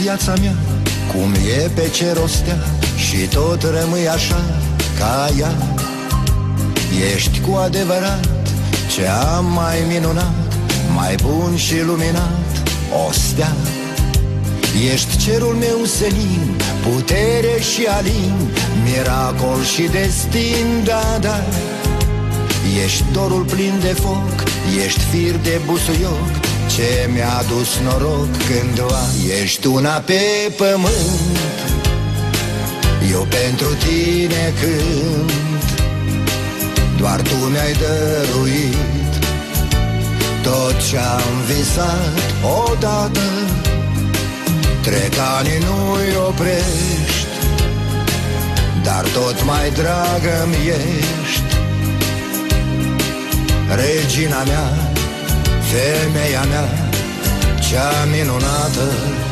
viața mea, cum e pe cer o stea, și tot rămâi așa ca ea. Ești cu adevărat ce am mai minunat, mai bun și luminat, o stea. Ești cerul meu senin, putere și alin, miracol și destin, da, da. Ești dorul plin de foc, ești fir de busuioc, ce mi-a dus noroc cândva. Ești una pe pământ, eu pentru tine cânt, doar tu mi-ai dăruit tot ce-am visat odată. Trec ani, nu-i oprești, dar tot mai dragă-mi ești. Regina mea, femeia mea, cea minunată.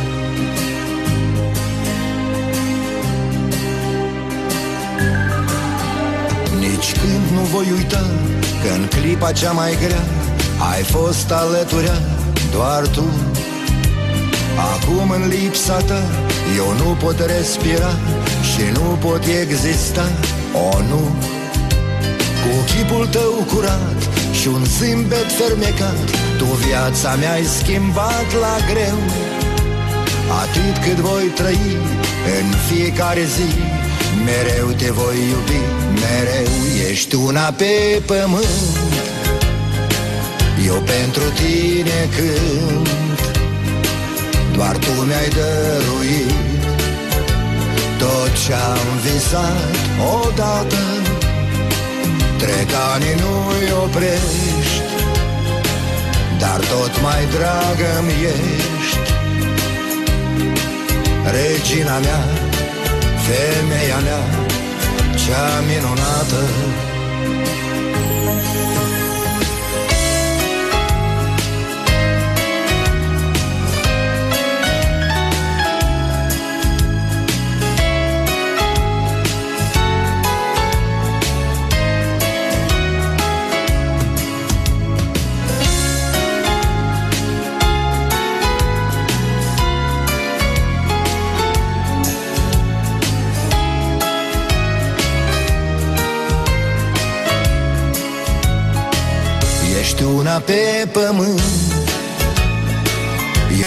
Nici când nu voi uita că în clipa cea mai grea ai fost alăturea doar tu. Acum în lipsa ta eu nu pot respira și nu pot exista, o nu. Cu chipul tău curat și un zâmbet fermecat, tu viața mi-ai schimbat la greu. Atât cât voi trăi în fiecare zi, mereu te voi iubi, mereu. Ești una pe pământ, eu pentru tine cânt, doar tu mi-ai dăruit tot ce-am visat odată. Trec ani, nu-i oprești, dar tot mai dragă-mi ești. Regina mea, femeia mea, cea minunată. Ești una pe pământ,